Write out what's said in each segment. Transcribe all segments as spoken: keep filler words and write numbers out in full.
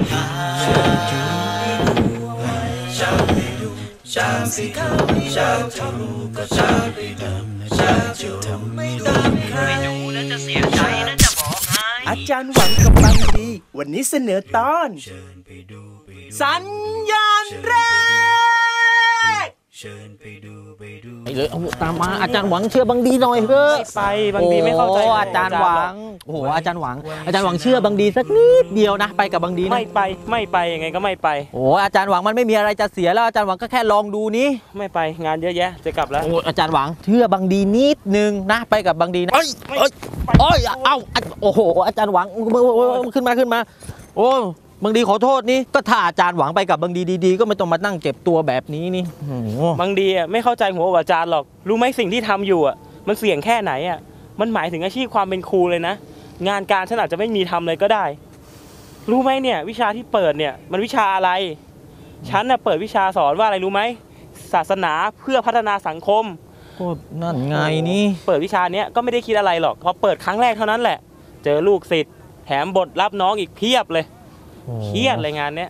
อาจารย์หวังกับบางดีวันนี้เสนอตอนสัญญาณแรกเดี๋ยวตามมาอาจารย์หวังเชื่อบางดีหน่อยเถอะไปบางดีไม่เข้าใจอาจารย์หวังโอ้โหอาจารย์หวังอาจารย์หวังเชื่อบางดีสักนิดเดียวนะไปกับบางดีไม่ไปไม่ไปยังไงก็ไม่ไปโอ้อาจารย์หวังมันไม่มีอะไรจะเสียแล้วอาจารย์หวังก็แค่ลองดูนี้ไม่ไปงานเยอะแยะจะกลับแล้วโอ้อาจารย์หวังเชื่อบางดีนิดนึงนะไปกับบางดีนะเอ้ยเอ้ยเอ้ยเอ้าโอ้โหอาจารย์หวังขึ้นมาขึ้นมาโอ้บางดีขอโทษนี่ก็ถ้าอาจารย์หวังไปกับบางดีดีๆก็ไม่ต้องมานั่งเก็บตัวแบบนี้นี่บางดีอ่ะไม่เข้าใจหัวอาจารย์หรอกรู้ไหมสิ่งที่ทำอยู่อ่ะมันเสี่ยงแค่ไหนอ่ะมันหมายถึงอาชีพความเป็นครูเลยนะงานการฉันอาจจะไม่มีทำเลยก็ได้รู้ไหมเนี่ยวิชาที่เปิดเนี่ยมันวิชาอะไรฉันน่ะเปิดวิชาสอนว่าอะไรรู้ไหมศาสนาเพื่อพัฒนาสังคมโอ้นั่นไงนี่เปิดวิชาเนี้ยก็ไม่ได้คิดอะไรหรอกพอเปิดครั้งแรกเท่านั้นแหละเจอลูกศิษย์แถมบทรับน้องอีกเพียบเลยเครียดเลยงานเนี้ย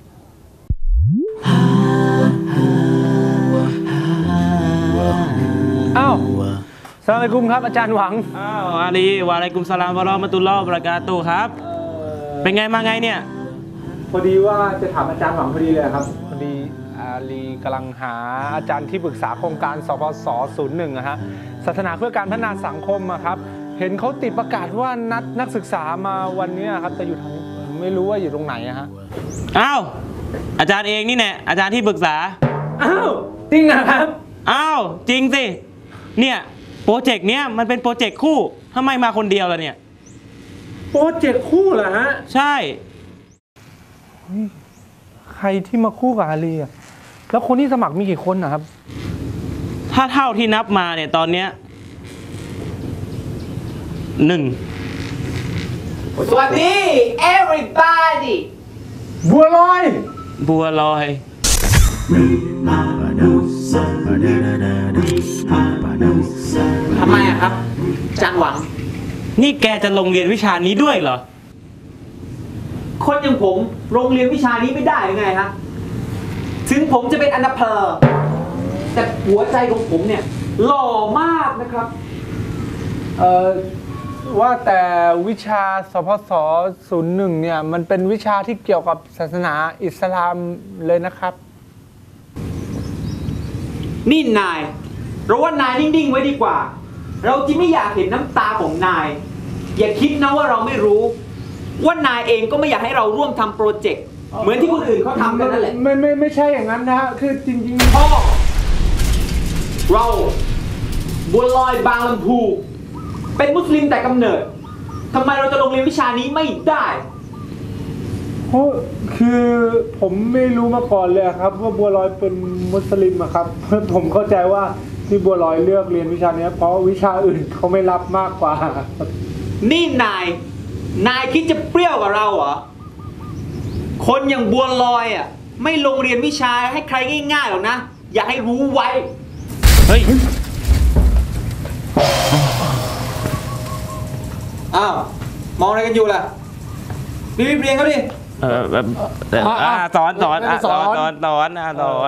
อ้าวสวัสดีคุณครับอาจารย์หวังอ้าวอาลีวะอะลัยกุมสลามวะเราะมะตุลลอฮ์วะบะเราะกาตุฮ์ครับเป็นไงมาไงเนี่ยพอดีว่าจะถามอาจารย์หวังพอดีเลยครับพอดีอาลีกำลังหาอาจารย์ที่ปรึกษาโครงการสปสศูนย์หนึ่งนะฮะศาสนาเพื่อการพัฒนาสังคมครับเห็นเขาติดประกาศว่านัดนักศึกษามาวันนี้ครับแต่อยู่ทางไม่รู้ว่าอยู่ตรงไหนอะฮะอ้าวอาจารย์เองนี่แน่อาจารย์ที่ปรึกษาอ้าวจริงนะครับอ้าวจริงสิเนี่ยโปรเจกต์เนี้ยมันเป็นโปรเจกต์คู่ทำไมมาคนเดียวล่ะเนี่ยโปรเจกต์คู่เหรอฮะใช่ใครที่มาคู่กับอาลีอะแล้วคนที่สมัครมีกี่คนนะครับถ้าเท่าที่นับมาเนี่ยตอนเนี้ยหนึ่งสวัสดี everybody บัวลอยบัวลอยทำไมอะครับอาจารย์หวังนี่แกจะลงเรียนวิชานี้ด้วยเหรอคนอย่างผมโรงเรียนวิชานี้ไม่ได้ยังไงฮะถึงผมจะเป็นอันดับเพลแต่หัวใจของผมเนี่ยหล่อมากนะครับเอ่อว่าแต่วิชาสพสศูนย์หนึ่งเนี่ยมันเป็นวิชาที่เกี่ยวกับศาสนาอิสลามเลยนะครับนี่นายเราว่านายนิ่งๆไว้ดีกว่าเราจะไม่อยากเห็นน้ำตาของนายอย่าคิดนะว่าเราไม่รู้ว่านายเองก็ไม่อยากให้เราร่วมทำโปรเจกต์เหมือนที่คนอื่นเขาทำกันนั่นแหละไม่ไม่ไม่ใช่อย่างนั้นนะคือจริงๆพ่อเราบัวลอยบางลำพูเป็นมุสลิมแต่กำเนิดทำไมเราจะลงเรียนวิชานี้ไม่ได้เพราะคือผมไม่รู้มาก่อนเลยครับว่าบัวลอยเป็นมุสลิมอะครับผมเข้าใจว่าที่บัวลอยเลือกเรียนวิชานี้เพราะวิชาอื่นเขาไม่รับมากกว่านี่นายนายคิดจะเปรี้ยวกับเราเหรอคนอย่างบัวลอยอะไม่ลงเรียนวิชาให้ใครง่ายๆหรอกนะอย่าให้รู้ไว้เฮ้ยอ้าวมองอะไรกันอยู่ล่ะรีบเรียนเขาดิเออแบบอ่าสอนสอนอ่าสอนสอนสอนอ่าสอน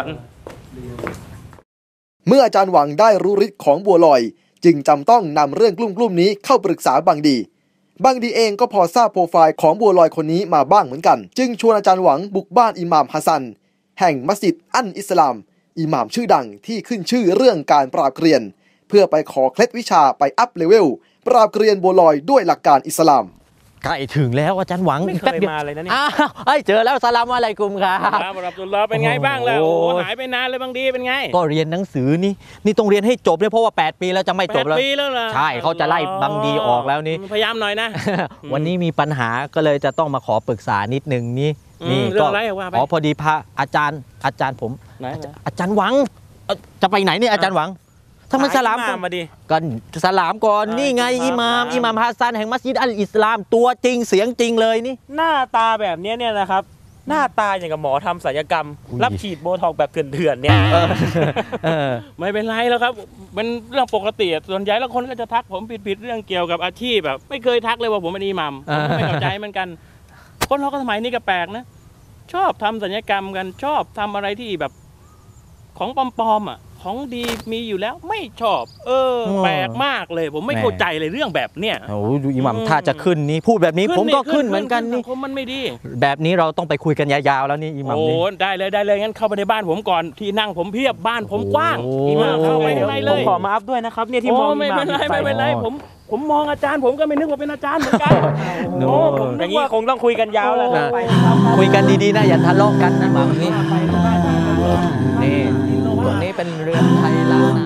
เมื่ออาจารย์หวังได้รู้ฤทธิ์ของบัวลอยจึงจำต้องนำเรื่องกลุ่มๆนี้เข้าปรึกษาบางดีบางดีเองก็พอทราบโปรไฟล์ของบัวลอยคนนี้มาบ้างเหมือนกันจึงชวนอาจารย์หวังบุกบ้านอิหม่ามฮัสซันแห่งมัสยิดอันอิสลามอิหม่ามชื่อดังที่ขึ้นชื่อเรื่องการปราบเกรียนเพื่อไปขอเคล็ดวิชาไปอัพเลเวลปราบเกรียนบัวลอยด้วยหลักการอิสลามใกล้ถึงแล้วอาจารย์หวังไม่เคยมาเลยนะเนี่ยอ้าวเจอแล้วสลามอะลัยกุมครับครับรับตุลลอฮ์เป็นไงบ้างแล้วหายไปนานเลยบางดีเป็นไงก็เรียนหนังสือนี่นี่ต้องเรียนให้จบเนี่ยเพราะว่าแปดปีแล้วจะไม่จบแล้วแปดปีแล้วเหรอใช่เขาจะไล่บางดีออกแล้วนี่พยายามหน่อยนะวันนี้มีปัญหาก็เลยจะต้องมาขอปรึกษานิดนึงนี่นี่ก็อ๋อพอดีพระอาจารย์อาจารย์ผมอาจารย์หวังจะไปไหนเนี่ยอาจารย์หวังทำไมสลามมาดิกันสลามก่อนนี่ไงอิหม่ามอิหม่ามฮัสซันแห่งมัสยิดอัลอิสลามตัวจริงเสียงจริงเลยนี่หน้าตาแบบนี้เนี่ยนะครับหน้าตาอย่างกับหมอทำศัลยกรรมรับฉีดโบท็อกแบบเถื่อนๆเนี่ยไม่เป็นไรแล้วครับเป็นเรื่องปกติส่วนใหญ่แล้วคนก็จะทักผมผิดๆเรื่องเกี่ยวกับอาชีพแบบไม่เคยทักเลยว่าผมเป็นอิหม่ามไม่เข้าใจเหมือนกันคนเราก็สมัยนี้ก็แปลกนะชอบทำสัญญกรรมกันชอบทำอะไรที่แบบของปลอมๆอ่ะของดีมีอยู่แล้วไม่ชอบ เอออ๋อแปลกมากเลย ผมไม่แหม่เข้าใจเลยเรื่องแบบเนี้ยโอ้โหดูอิหมัมอืมถ้าจะขึ้นนี่พูดแบบนี้ผมก็ขึ้นเหมือนกันนี่สังคมมันไม่ดีแบบนี้เราต้องไปคุยกันยาวๆแล้วนี่อิหมัมโอ้นี่ได้เลยได้เลยงั้นเข้าไปในบ้านผมก่อนที่นั่งผมเพียบบ้านผมกว้างโอ้อีมาเข้าไปข้างในเลยผมขอมาอัพด้วยนะครับเนี่ยที่มองโไม่เป็นไรไม่เป็นไรผมผมมองอาจารย์ผมก็ไม่นึกว่าเป็นอาจารย์เหมือนกันโน่โอ้ผมอนึย่าก งนี้ว่าคงต้องคุยกันยาวแล้วนะไปครับคุยกันดีๆนะอย่าทะเลาะกันนะอิหมัมนี่ไปที่บ้านท่านครับนี่ตรงนี้เป็นเรือนไทยล้านนา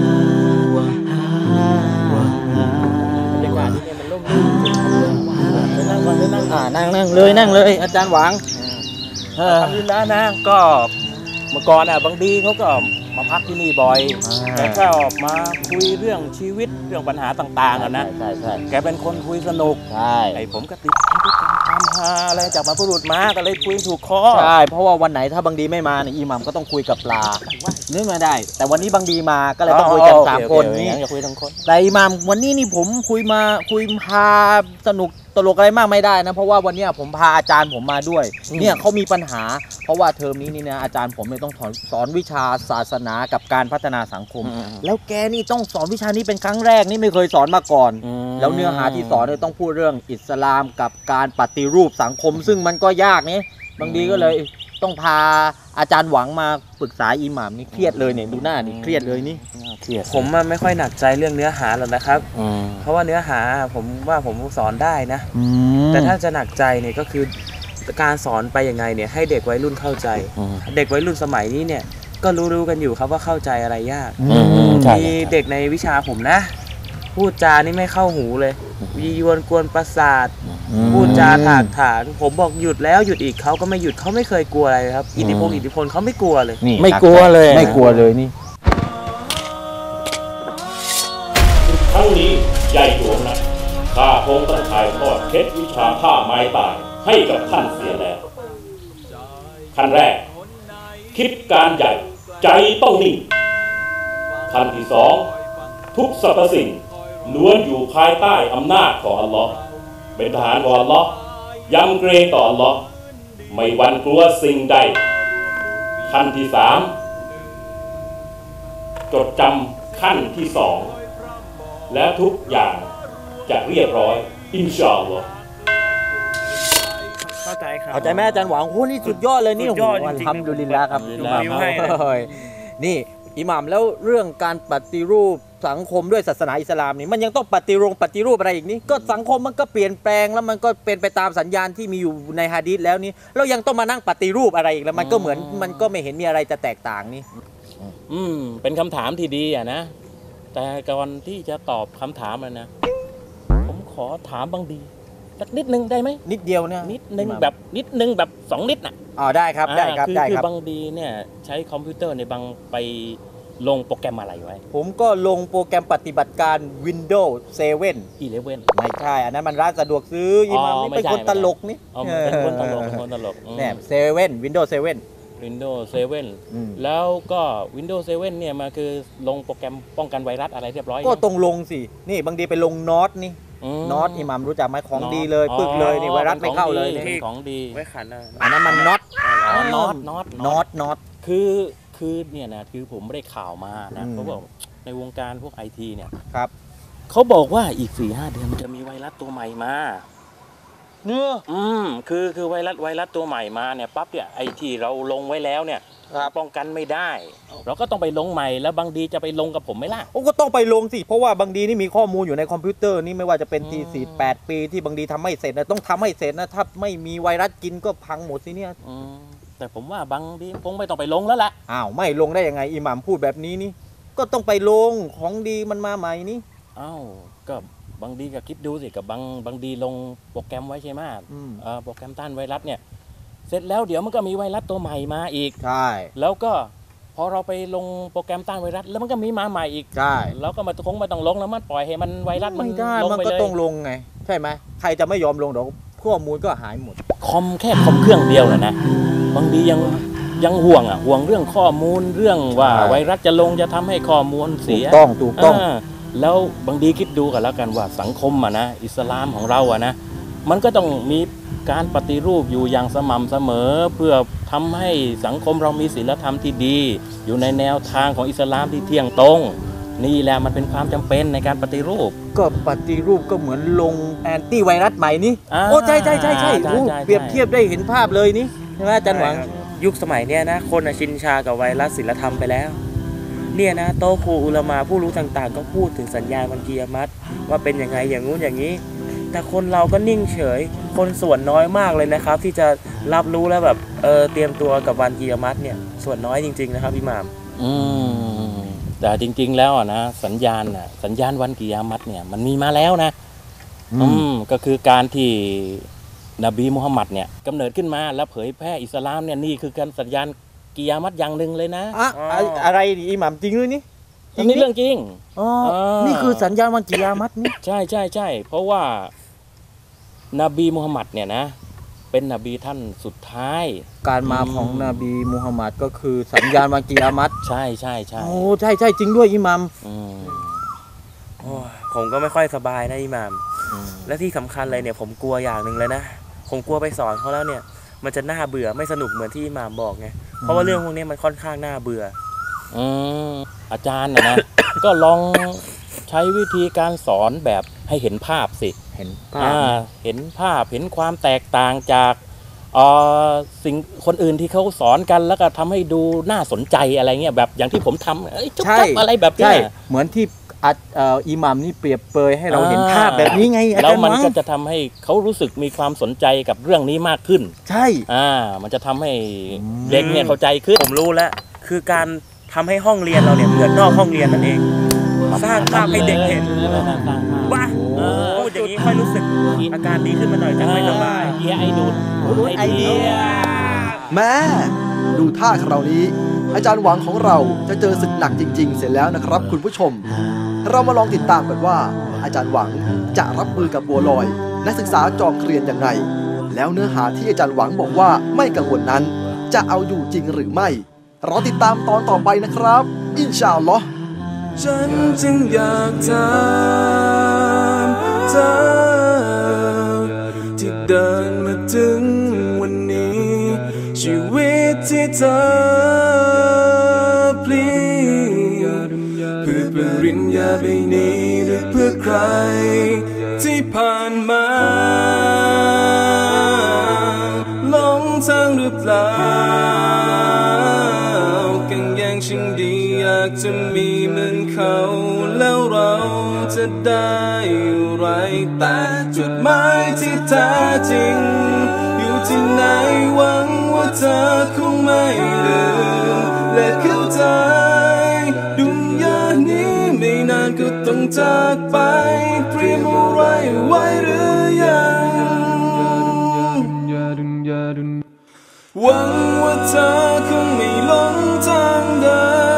บรรยากาศที่นี่มันร่มรื่นนั่งก่อนเลยนั่งอ่านั่งนั่งเลยนั่งเลย อาจารย์หวังเออทำดีแล้วนะก็เมื่อก่อนอ่ะบางดีเขาก็มาพักที่นี่บ่อยอ่าแกก็มาคุยเรื่องชีวิตเรื่องปัญหาต่างๆอะนะใช่ใช่แกเป็นคนคุยสนุกใช่ไอ้ผมก็ติดพันธุกรรมความฮาอะไรจากบรรพบุรุษมาก็เลยคุยถูกคอใช่เพราะว่าวันไหนถ้าบางดีไม่มาเนี่ยอิหมัมก็ต้องคุยกับปลานึกมาได้ แต่วันนี้บางดีมาก็เลยต้องคุยกันสามคนนี่อย่าคุยทั้งคนแต่อิหมัมวันนี้นี่ผมคุยมาคุยพาสนุกตลกอะไรมากไม่ได้นะเพราะว่าวันเนี้ยผมพาอาจารย์ผมมาด้วยเนี่ยเขามีปัญหา เพราะว่าเทอมนี้นี่นะอาจารย์ผมเนี่ยต้องสอนสอนวิชาศาสนากับการพัฒนาสังคม แล้วแกนี่ต้องสอนวิชานี้เป็นครั้งแรกนี่ไม่เคยสอนมาก่อน แล้วเนื้อหาที่สอนเนี่ยต้องพูดเรื่องอิสลามกับการปฏิรูปสังคม ซึ่งมันก็ยากนี่บางทีก็เลยต้องพาอาจารย์หวังมาปรึกษาอิหม่ามนี่เครียดเลยเนี่ยดูหน้านี่เครียดเลยนี่ผมอะไม่ค่อยหนักใจเรื่องเนื้อหาหรอกนะครับ เพราะว่าเนื้อหาผมว่าผมสอนได้นะ แต่ถ้าจะหนักใจเนี่ยก็คือการสอนไปยังไงเนี่ยให้เด็กวัยรุ่นเข้าใจ เด็กวัยรุ่นสมัยนี้เนี่ยก็รู้ๆกันอยู่ครับว่าเข้าใจอะไรยาก มีเด็กในวิชาผมนะ พูดจานี่ไม่เข้าหูเลยยียวนกวนประสาท พูดจาถากถางผมบอกหยุดแล้วหยุดอีกเขาก็ไม่หยุดเขาไม่เคยกลัวอะไรครับอิทธิพลอิทธิพลเขาไม่กลัวเลยนี่ไม่กลัวเลยไม่กลัวเลยนี่ครั้งนี้ใหญ่หลวงนะข้าคงต้องถ่ายทอดเคล็ดวิชาผ้าไม้ตายให้กับท่านเสียแล้วขั้นแรก คิดการใหญ่ใจต้องนิ่งขั้นที่สองทุกสรรพสิ่งล้วนอยู่ภายใต้อำนาจของอัลลอฮ์เป็นทหารของอัลลอฮ์ยำเกรงต่ออัลลอฮ์ไม่หวั่นกลัวสิ่งใดขั้นที่สามจดจำขั้นที่สองและทุกอย่างจะเรียบร้อยอินชาอัลลอฮ์เข้าใจครับเข้าใจไหมอาจารย์หวังโอ้นี่สุดยอดเลยนี่สุดยอดโโหจริงๆอัลฮัมดุลิลละครับผมอิหม่ามยกนิ้วให้เลยโอ้ยนี่อิหม่ามแล้วเรื่องการปฏิรูปสังคมด้วยศาสนาอิสลามนี่มันยังต้องปฏิรูปปฏิรูปอะไรอีกนี่ก็สังคมมันก็เปลี่ยนแปลงแล้วมันก็เป็นไปตามสัญญาณที่มีอยู่ในฮะดีษแล้วนี่เรายังต้องมานั่งปฏิรูปอะไรอีกแล้วมันก็เหมือนมันก็ไม่เห็นมีอะไรจะแตกต่างนี่อืมเป็นคำถามที่ดีอ่ะนะ แต่ก่อนที่จะตอบคำถามมันนะ ผมขอถามบางดีสักนิดนึงได้ไหมนิดเดียวเนี่ยนิดนึงอิหม่ามแบบนิดนึงแบบสองนิดน่ะอ๋อได้ครับได้ครับอ่าอได้คือครับบางดีเนี่ยใช้คอมพิวเตอร์ในบางไปลงโปรแกรมอะไรไว้ผมก็ลงโปรแกรมปฏิบัติการ Windows เซเว่นอีเลฟเว่นไม่ใช่อันนั้นมันร้านสะดวกซื้ออิหม่ามอ๋อนี่ไม่เป็นใช่คนตลกนี่เอามันเป็นคนตลกเป็นคนตลกเนี่ยเซเว่น Windows เซเว่นวินโดว์เซเว่นอืมแล้วก็ Windows เซเว่นเนี่ยมาคือลงโปรแกรมป้องกันไวรัสอะไรเรียบร้อยก็ตรงลงสิ นี่บางทีไปลงนอตนี่มนอตอิหมัมรู้จักไหมของดีเลยปึกเลยนี่ไวรัสไม่เข้าเลยป็นนี่ของดีไว้ขันนะอันนั้นมันน็อตอ๋อน็อตน็อตน็อตน็อตคือคือเนี่ยนะคือผมไม่ได้ข่าวมานะอืมเขาบอกในวงการพวกไอทีเนี่ยครับเขาบอกว่าอีกสี่ห้าเดือนมันจะมีไวรัสตัวใหม่มาเนื้ออืมคือคือไวรัสไวรัสตัวใหม่มาเนี่ยปั๊บเนี่ยไอที่เราลงไว้แล้วเนี่ยป้องกันไม่ได้ เราก็ต้องไปลงใหม่แล้วบางดีจะไปลงกับผมไหมล่ะโอ้ก็ต้องไปลงสิ เพราะว่าบางดีนี่มีข้อมูลอยู่ในคอมพิวเตอร์นี่ไม่ว่าจะเป็นอืมทีสี่แปดปีที่บางดีทำไม่เสร็จนะต้องทำให้เสร็จนะถ้าไม่มีไวรัสกินก็พังหมดสิเนี่ยอืมแต่ผมว่าบางดีคงไม่ต้องไปลงแล้วล่ะอ้าวไม่ลงได้ยังไงอิหมัมพูดแบบนี้นี่ก็ต้องไปลงของดีมันมาใหม่นี่อ้าวก็บางดีก็คิดดูสิกับบางบางดีลงโปรแกรมไว้ใช่ไหมอืมเอ่อโปรแกรมต้านไวรัสเนี่ยเสร็จแล้วเดี๋ยวมันก็มีไวรัสตัวใหม่มาอีกใช่แล้วก็พอเราไปลงโปรแกรมต้านไวรัสแล้วมันก็มีมาใหม่อีกใช่แล้วก็มาคงไม่ต้องลงแล้วมันปล่อยให้มันไวรัสมันไม่ได้ลงมันไปก็เลยต้องลงไง ใช่ไหมใครจะไม่ยอมลงเดี๋ยวข้อมูลก็หายหมดคอมแค่คอมเครื่องเดียวนะนะบางทียังยังห่วงอ่ะห่วงเรื่องข้อมูลเรื่องว่าใช่ไวรัสจะลงจะทำให้ข้อมูลเสียถูกต้องถูกต้องาแล้วบางทีคิดดูกันแล้วกันว่าสังคมอ่ะนะอิสลามของเราอ่ะนะมันก็ต้องมีการปฏิรูปอยู่อย่างสม่ำเสมอเพื่อทำให้สังคมเรามีศีลธรรมที่ดีอยู่ในแนวทางของอิสลามที่เที่ยงตรงนี่แหละมันเป็นความจำเป็นในการปฏิรูปก็ปฏิรูปก็เหมือนลงแอนตี้ไวรัสใหม่นี่อ่าโอ้ใช่ใช่ใช่ใช่ใช่โอ้ใช่เปรียบเทียบได้เห็นภาพเลยนี่ใช่ไหมอาจารย์หวังยุคสมัยเนี้ยนะคนน่ะชินชากับไวรัสศีลธรรมไปแล้วเนี่ยนะโต๊ะครูอุลามาผู้รู้ต่างๆก็พูดถึงสัญญาณวันกิยามะฮ์ว่าเป็นยังไงอย่างงู้นอย่างนี้แต่คนเราก็นิ่งเฉยคนส่วนน้อยมากเลยนะครับที่จะรับรู้แล้วแบบเออเตรียมตัวกับวันกิยามะฮ์เนี่ยส่วนน้อยจริงๆนะครับพี่หม่ามอืมแต่จริงๆแล้วอ่ะนะสัญญาณน่ะสัญญาณวันกิยามะฮ์เนี่ยมันมีมาแล้วนะอืมก็คือการที่นบีมุฮัมมัดเนี่ยกำเนิดขึ้นมาแล้วเผยแพร่อิสลามเนี่ยนี่คือการสัญญาณกิยามะฮ์อย่างหนึ่งเลยนะอะอะอะไรนี่อิหม่ามจริงด้วยนี่อันนี้เรื่องจริงอ๋อนี่คือสัญญาณวันกิยามะฮ์นี่ใช่ใช่ใช่เพราะว่านบีมุฮัมมัดเนี่ยนะเป็นนบีท่านสุดท้ายการมาของนบีมูฮัมหมัดก็คือสัญญาณวันกิยามะฮ์ใช่ใช่ใช่โอ้ใช่ใช่จริงด้วยอิหมัมโอ้ยผมก็ไม่ค่อยสบายนะอิหม่ามและที่สำคัญเลยเนี่ยผมกลัวอย่างหนึ่งเลยนะผมกลัวไปสอนเขาแล้วเนี่ยมันจะน่าเบื่อไม่สนุกเหมือนที่อิหม่ามบอกไงเพราะว่าเรื่องพวกนี้มันค่อนข้างน่าเบื่ออืมอาจารย์นะนะ ก็ลองใช้วิธีการสอนแบบให้เห็นภาพสิเห็นภาพเห็นภาพเห็นความแตกต่างจากสิ่งคนอื่นที่เขาสอนกันแล้วก็ทำให้ดูน่าสนใจอะไรเงี้ยแบบอย่างที่ผมทำเอ้ยจุ๊บจับอะไรแบบนี้เหมือนที่อิหมัมนี่เปรียบเปรยให้เราเห็นภาพแบบนี้ไงแล้วมันก็จะทำให้เขารู้สึกมีความสนใจกับเรื่องนี้มากขึ้นใช่อ่ามันจะทำให้เด็กเนี่ยเข้าใจขึ้นผมรู้แล้วคือการทำให้ห้องเรียนเราเนี่ยเหมือนนอกห้องเรียนนั่นเองสร้างภาพให้เด็กเห็นว่าพูดอย่างนี้ค่อยรู้สึกอาการดีขึ้นมาหน่อยจะไม่สบายเกียร์ไอดูดไอเดียแม่ดูท่าคราวนี้อาจารย์หวังของเราจะเจอศึกหนักจริงๆเสร็จแล้วนะครับคุณผู้ชมเรามาลองติดตามกันว่าอาจารย์หวังจะรับมือกับบัวลอยนักศึกษาจอมเกรียนยังไงแล้วเนื้อหาที่อาจารย์หวังบอกว่าไม่กังวลนั้นจะเอาอยู่จริงหรือไม่รอติดตามตอนต่อไปนะครับอินชาอัลลอฮ์ฉันจึงอยากถามเธอที่เดินมาถึงวันนี้ชีวิตที่เธอพลีเพื่อปริญญาใบนี้หรือเพื่อใครที่ผ่านมาหลงทางหรือเปล่ากันยังฉันดีอยากจะมีเหมือนเขาแล้วเราจะได้อะไรแต่จุดหมายที่แท้จริงอยู่ที่ไหนหวังว่าเธอคงไม่ลืมและเข้าใจดุนยานี้ไม่นานก็ต้องจากไปเตรียมอะไรไว้หรือยังหวังว่าเธอคงไม่หลงทางเดิน